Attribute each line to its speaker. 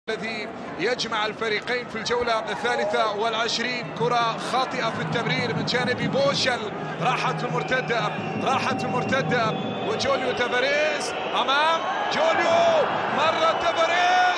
Speaker 1: الذي يجمع الفريقين في الجولة 23. كرة خاطئة في التمرير من جانب بوشل، راحت المرتدة وجوليو تافاريز أمام جوليو، مرة تافاريز